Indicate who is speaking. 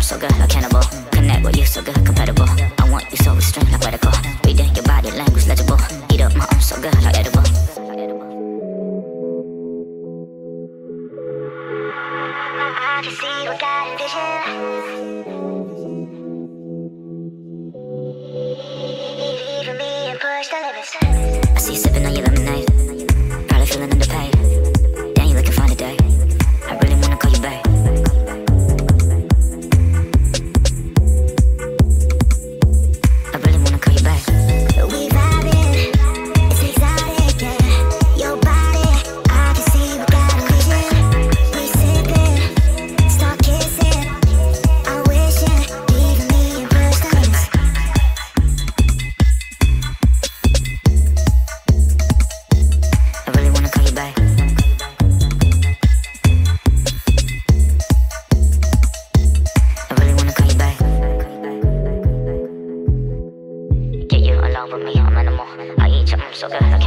Speaker 1: so good, like cannibal. Connect with you so good, compatible. I want you so restrained, like radical. Reading your body language legible. Eat up my arms so good, like edible. I can see what God envisioned. Leaving me and push the limits. I see you sipping on your lemonade. Probably feeling underpaid. Damn, you looking fine today. I really wanna call you back. I really wanna call you back. We vibing, it's exotic, yeah. Your body, I can see we got a vision. We sipping, start kissing. I wishing, leaving me and push the limits. I really wanna call you back. I really wanna call you back. Get you along with me, I'm animal. I eat your so good.